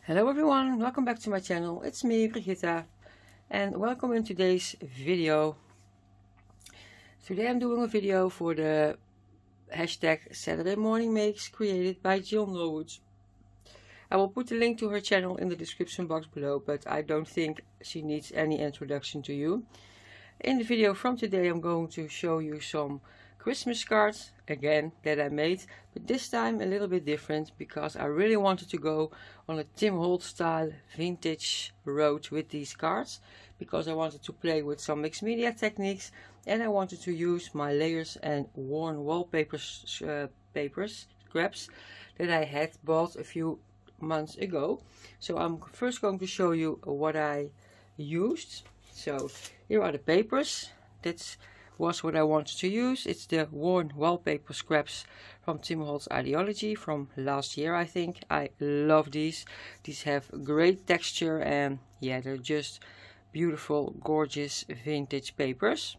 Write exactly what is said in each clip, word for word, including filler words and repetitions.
Hello everyone, welcome back to my channel. It's me, Brigitta, and welcome in today's video. Today I'm doing a video for the hashtag Saturday Morning Makes created by Jill Norwood. I will put the link to her channel in the description box below, but I don't think she needs any introduction to you. In the video from today I'm going to show you some Christmas cards again that I made, but this time a little bit different because I really wanted to go on a Tim Holtz style vintage road with these cards, because I wanted to play with some mixed media techniques and I wanted to use my layers and worn wallpapers uh, papers scraps that I had bought a few months ago. So I'm first going to show you what I used. So here are the papers. That's was what I wanted to use. It's the worn wallpaper scraps from Tim Holtz Ideology from last year, I think. I love these. These have great texture and yeah, they're just beautiful, gorgeous vintage papers.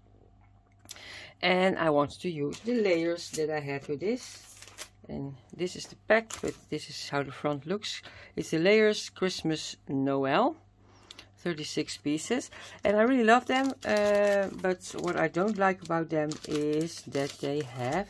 And I wanted to use the layers that I had with this. And this is the pack, but this is how the front looks. It's the Layers Christmas Noel. thirty-six pieces, and I really love them, uh, but what I don't like about them is that they have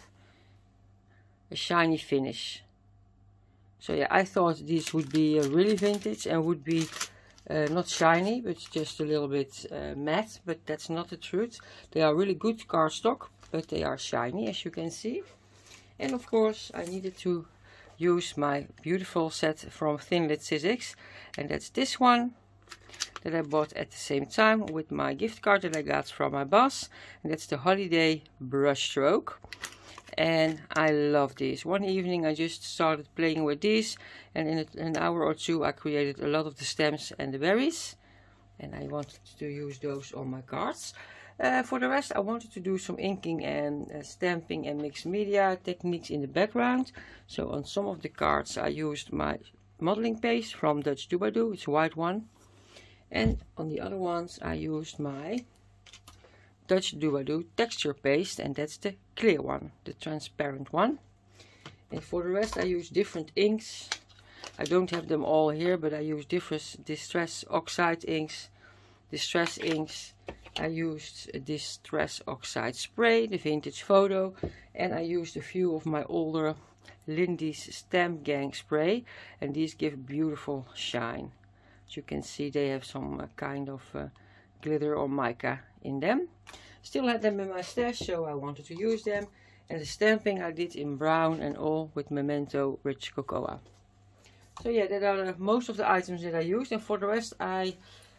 a shiny finish. So yeah, I thought these would be uh, really vintage and would be uh, not shiny but just a little bit uh, matte, but that's not the truth. They are really good cardstock, but they are shiny, as you can see. And of course I needed to use my beautiful set from Thinlit Sizzix, and that's this one that I bought at the same time with my gift card that I got from my boss, and that's the Holiday Brushstroke. And I love these. One evening I just started playing with these, and in an hour or two I created a lot of the stems and the berries, and I wanted to use those on my cards. Uh, for the rest I wanted to do some inking and uh, stamping and mixed media techniques in the background. So on some of the cards I used my modeling paste from Dutch Doobadoo, it's a white one. And on the other ones I used my Dutch Doobadoo texture paste, and that's the clear one, the transparent one. And for the rest I use different inks. I don't have them all here, but I use different Distress Oxide inks, Distress inks. I used a Distress Oxide spray, the Vintage Photo, and I used a few of my older Lindy's Stamp Gang spray, and these give beautiful shine. As you can see, they have some uh, kind of uh, glitter or mica in them. Still had them in my stash, so I wanted to use them. And the stamping I did in brown and all with Memento Rich Cocoa. So yeah, that are uh, most of the items that I used. And for the rest I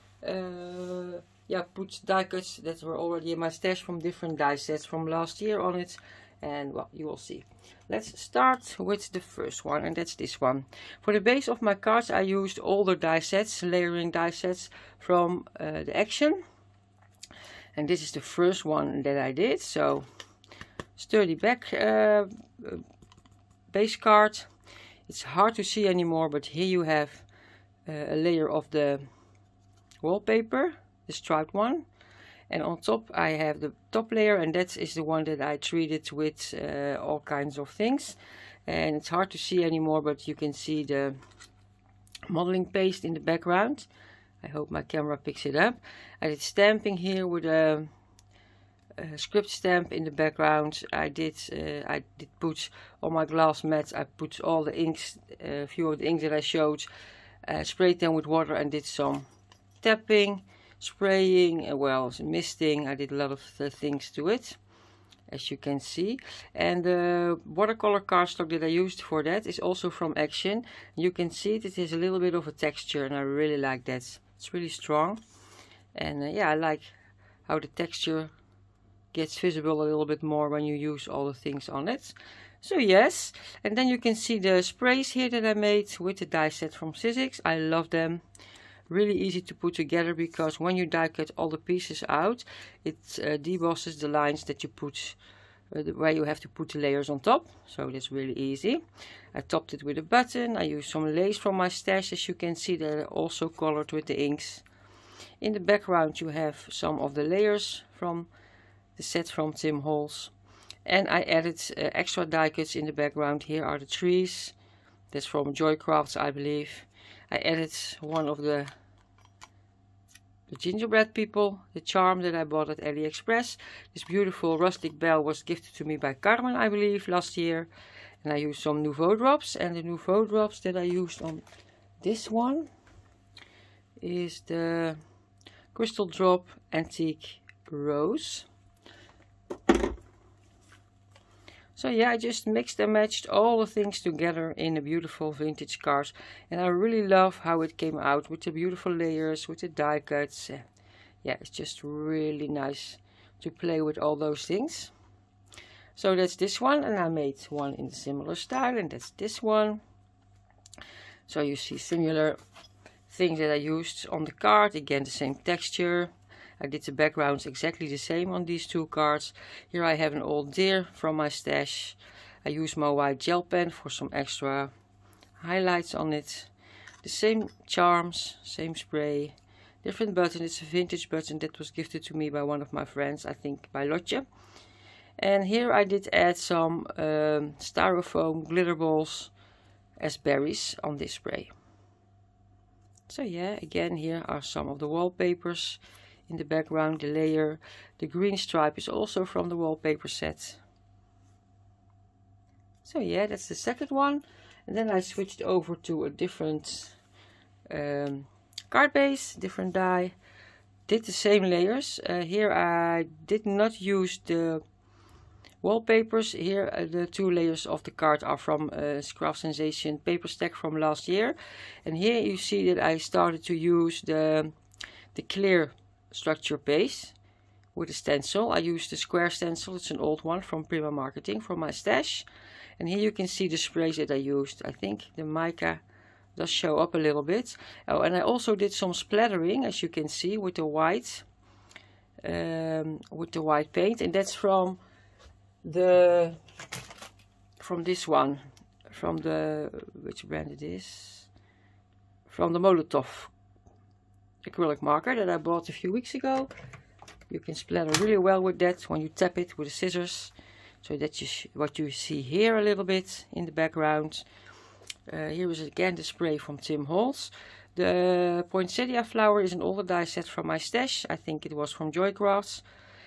uh, yeah, put die cuts that were already in my stash from different die sets from last year on it. And well, you will see. Let's start with the first one, and that's this one. For the base of my cards I used older die sets, layering die sets from uh, the Action. And this is the first one that I did. So sturdy back uh, base card. It's hard to see anymore, but here you have uh, a layer of the wallpaper, the striped one. And on top I have the top layer, and that is the one that I treated with uh, all kinds of things. And it's hard to see anymore, but you can see the modeling paste in the background. I hope my camera picks it up. I did stamping here with a, a script stamp in the background. I did uh, I did put on my glass mats, I put all the inks, a uh, few of the inks that I showed, uh, sprayed them with water and did some tapping, spraying, uh, well, misting. I did a lot of uh, things to it, as you can see. And the watercolor cardstock that I used for that is also from Action. You can see that it has a little bit of a texture, and I really like that. It's really strong, and uh, yeah, I like how the texture gets visible a little bit more when you use all the things on it. So yes, and then you can see the sprays here that I made with the die set from Sizzix. I love them. Really easy to put together, because when you die cut all the pieces out, it uh, debosses the lines that you put uh, where you have to put the layers on top. So that's really easy. I topped it with a button. I used some lace from my stash, as you can see, that are also colored with the inks. In the background you have some of the layers from the set from Tim Holtz, and I added uh, extra die cuts in the background. Here are the trees. That's from Joy Crafts, I believe. I added one of the the gingerbread people, the charm that I bought at AliExpress. This beautiful rustic bell was gifted to me by Carmen, I believe, last year. And I used some Nouveau drops, and the Nouveau drops that I used on this one is the Crystal Drop Antique Rose. So yeah, I just mixed and matched all the things together in a beautiful vintage card. And I really love how it came out with the beautiful layers, with the die cuts. Yeah, it's just really nice to play with all those things. So that's this one, and I made one in a similar style, and that's this one. So you see similar things that I used on the card. Again, the same texture. I did the backgrounds exactly the same on these two cards. Here I have an old deer from my stash. I use my white gel pen for some extra highlights on it. The same charms, same spray, different button. It's a vintage button that was gifted to me by one of my friends, I think by Lotje. And here I did add some um, styrofoam glitter balls as berries on this spray. So yeah, again, here are some of the wallpapers. In the background, the layer, the green stripe is also from the wallpaper set. So yeah, that's the second one. And then I switched over to a different um, card base, different die. Did the same layers. Uh, here I did not use the wallpapers. Here uh, the two layers of the card are from uh, Craft Sensation paper stack from last year. And here you see that I started to use the, the clear structure base with a stencil. I used the square stencil. It's an old one from Prima Marketing from my stash. And here you can see the sprays that I used. I think the mica does show up a little bit. Oh, and I also did some splattering, as you can see, with the white, um, with the white paint, and that's from the from this one, from the which brand it is, from the Molotov acrylic marker that I bought a few weeks ago. You can splatter really well with that when you tap it with the scissors. So that's what you see here a little bit in the background. Uh, here is again the spray from Tim Holtz. The poinsettia flower is an older die set from my stash. I think it was from Joycrafts.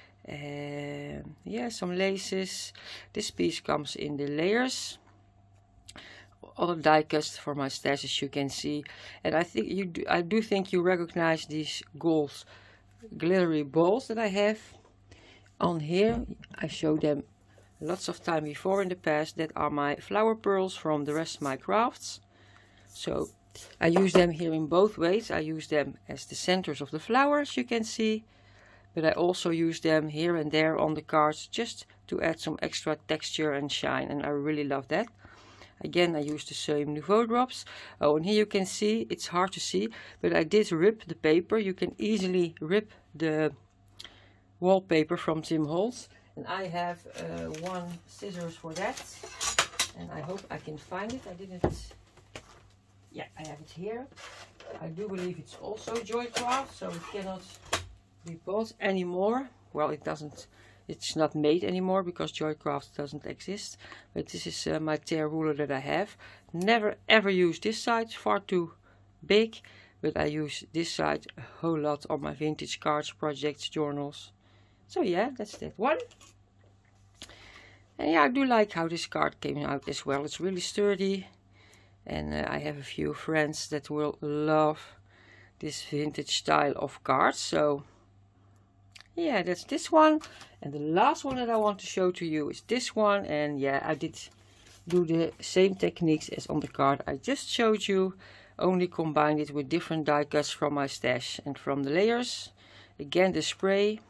Uh, yeah, some laces. This piece comes in the layers. Other die cuts for my stash, as you can see. And I think you do, I do think you recognize these gold glittery balls that I have on here. I showed them lots of time before in the past. That are my flower pearls from the rest of my crafts. So I use them here in both ways. I use them as the centers of the flowers, you can see. But I also use them here and there on the cards just to add some extra texture and shine. And I really love that. Again, I use the same Nouveau drops. Oh, and here you can see, it's hard to see, but I did rip the paper. You can easily rip the wallpaper from Tim Holtz. And I have uh, one scissors for that. And I hope I can find it. I didn't... Yeah, I have it here. I do believe it's also Joycraft, so it cannot be bought anymore. Well, it doesn't... It's not made anymore because Joycraft doesn't exist. But this is uh, my tear ruler that I have. Never ever use this side, far too big. But I use this side a whole lot on my vintage cards, projects, journals. So yeah, that's that one. And yeah, I do like how this card came out as well. It's really sturdy. And uh, I have a few friends that will love this vintage style of cards. So yeah, that's this one. And the last one that I want to show to you is this one. And yeah, I did do the same techniques as on the card I just showed you. Only combined it with different die cuts from my stash and from the layers. Again, the spray.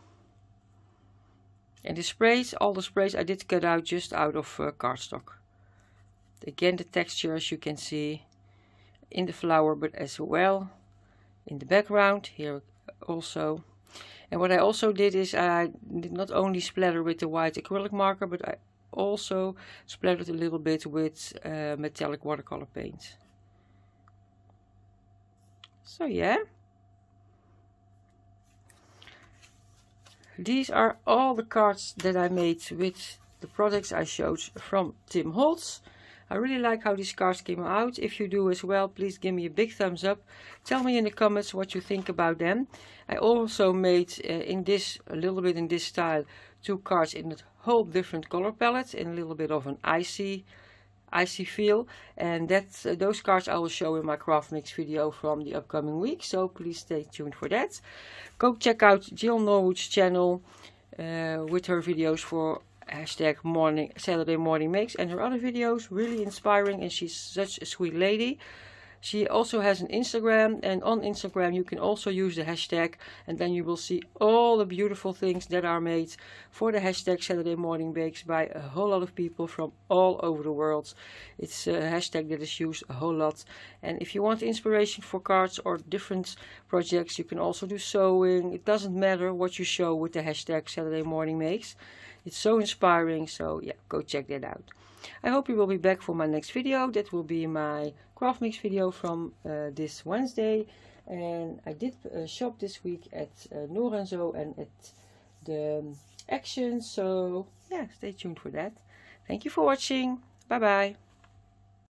And the sprays, all the sprays I did cut out just out of uh, cardstock. Again, the texture, as you can see, in the flower, but as well in the background here also. And what I also did is I did not only splatter with the white acrylic marker, but I also splattered a little bit with uh, metallic watercolor paint. So yeah. These are all the cards that I made with the products I showed from Tim Holtz. I really like how these cards came out. If you do as well, please give me a big thumbs up. Tell me in the comments what you think about them. I also made uh, in this, a little bit in this style, two cards in a whole different color palette, in a little bit of an icy icy feel, and that's uh, those cards I will show in my craft mix video from the upcoming week, so please stay tuned for that. Go check out Jill Norwood's channel uh, with her videos for hashtag morning Saturday morning makes, and her other videos really inspiring, and she's such a sweet lady. She also has an Instagram, and on Instagram you can also use the hashtag, and then you will see all the beautiful things that are made for the hashtag Saturday Morning Bakes by a whole lot of people from all over the world. It's a hashtag that is used a whole lot, and if you want inspiration for cards or different projects, you can also do sewing. It doesn't matter what you show with the hashtag Saturday Morning Makes. It's so inspiring, so yeah, go check that out. I hope you will be back for my next video. That will be my craft mix video from uh, this Wednesday. And I did uh, shop this week at uh, Nora and Zo and at the um, Action. So yeah, stay tuned for that. Thank you for watching. Bye bye.